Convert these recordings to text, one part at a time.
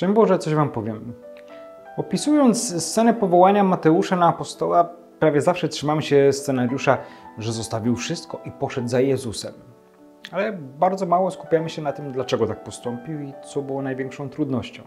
Szczęść Boże, coś Wam powiem. Opisując scenę powołania Mateusza na apostoła, prawie zawsze trzymamy się scenariusza, że zostawił wszystko i poszedł za Jezusem. Ale bardzo mało skupiamy się na tym, dlaczego tak postąpił i co było największą trudnością.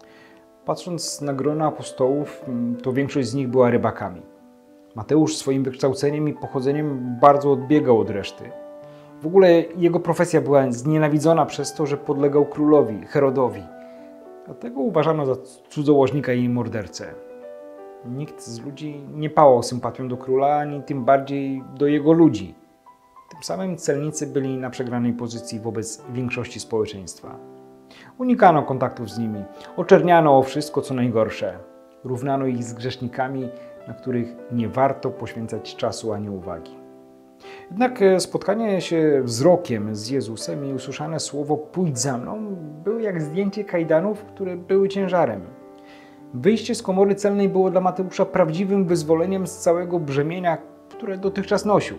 Patrząc na grono apostołów, to większość z nich była rybakami. Mateusz swoim wykształceniem i pochodzeniem bardzo odbiegał od reszty. W ogóle jego profesja była znienawidzona przez to, że podlegał królowi, Herodowi. Dlatego uważano za cudzołożnika i mordercę. Nikt z ludzi nie pałał sympatią do króla, ani tym bardziej do jego ludzi. Tym samym celnicy byli na przegranej pozycji wobec większości społeczeństwa. Unikano kontaktów z nimi, oczerniano o wszystko co najgorsze. Równano ich z grzesznikami, na których nie warto poświęcać czasu ani uwagi. Jednak spotkanie się wzrokiem z Jezusem i usłyszane słowo „pójdź za mną” było jak zdjęcie kajdanów, które były ciężarem. Wyjście z komory celnej było dla Mateusza prawdziwym wyzwoleniem z całego brzemienia, które dotychczas nosił.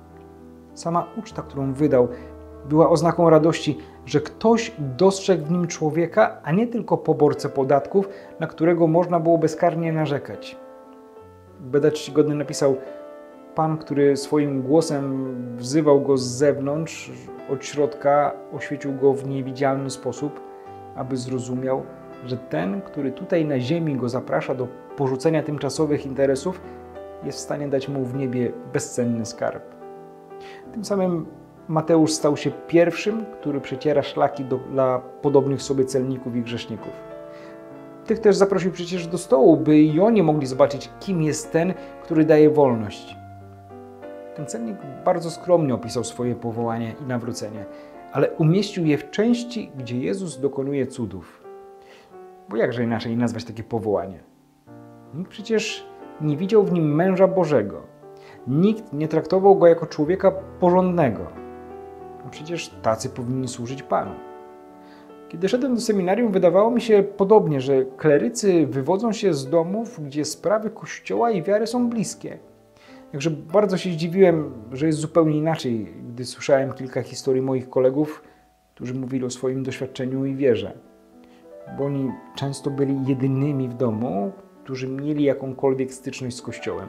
Sama uczta, którą wydał, była oznaką radości, że ktoś dostrzegł w nim człowieka, a nie tylko poborcę podatków, na którego można było bezkarnie narzekać. Beda czcigodny napisał: Pan, który swoim głosem wzywał go z zewnątrz, od środka oświecił go w niewidzialny sposób, aby zrozumiał, że ten, który tutaj na ziemi go zaprasza do porzucenia tymczasowych interesów, jest w stanie dać mu w niebie bezcenny skarb. Tym samym Mateusz stał się pierwszym, który przeciera szlaki dla podobnych sobie celników i grzeszników. Tych też zaprosił przecież do stołu, by i oni mogli zobaczyć, kim jest ten, który daje wolność. Ten celnik bardzo skromnie opisał swoje powołanie i nawrócenie, ale umieścił je w części, gdzie Jezus dokonuje cudów. Bo jakże inaczej nazwać takie powołanie? Nikt przecież nie widział w nim męża Bożego. Nikt nie traktował go jako człowieka porządnego. A przecież tacy powinni służyć Panu. Kiedy szedłem do seminarium, wydawało mi się podobnie, że klerycy wywodzą się z domów, gdzie sprawy Kościoła i wiary są bliskie. Także bardzo się zdziwiłem, że jest zupełnie inaczej, gdy słyszałem kilka historii moich kolegów, którzy mówili o swoim doświadczeniu i wierze. Bo oni często byli jedynymi w domu, którzy mieli jakąkolwiek styczność z Kościołem.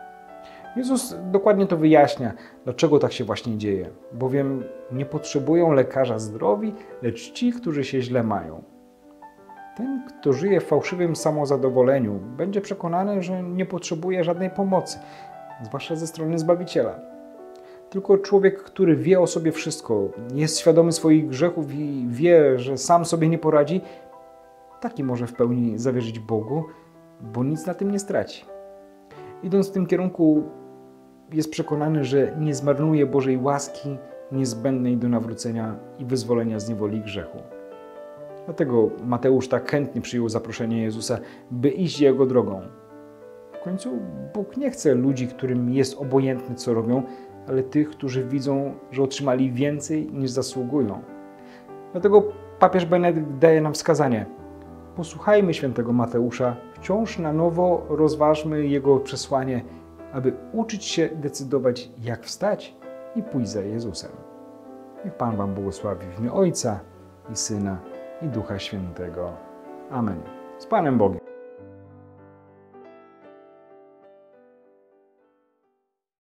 Jezus dokładnie to wyjaśnia, dlaczego tak się właśnie dzieje. Bowiem nie potrzebują lekarza zdrowi, lecz ci, którzy się źle mają. Ten, kto żyje w fałszywym samozadowoleniu, będzie przekonany, że nie potrzebuje żadnej pomocy, zwłaszcza ze strony Zbawiciela. Tylko człowiek, który wie o sobie wszystko, jest świadomy swoich grzechów i wie, że sam sobie nie poradzi, taki może w pełni zawierzyć Bogu, bo nic na tym nie straci. Idąc w tym kierunku, jest przekonany, że nie zmarnuje Bożej łaski niezbędnej do nawrócenia i wyzwolenia z niewoli grzechu. Dlatego Mateusz tak chętnie przyjął zaproszenie Jezusa, by iść Jego drogą. W końcu Bóg nie chce ludzi, którym jest obojętny, co robią, ale tych, którzy widzą, że otrzymali więcej niż zasługują. Dlatego papież Benedykt daje nam wskazanie: posłuchajmy świętego Mateusza, wciąż na nowo rozważmy jego przesłanie, aby uczyć się decydować, jak wstać i pójść za Jezusem. Niech Pan Wam błogosławi w imię Ojca i Syna i Ducha Świętego. Amen. Z Panem Bogiem.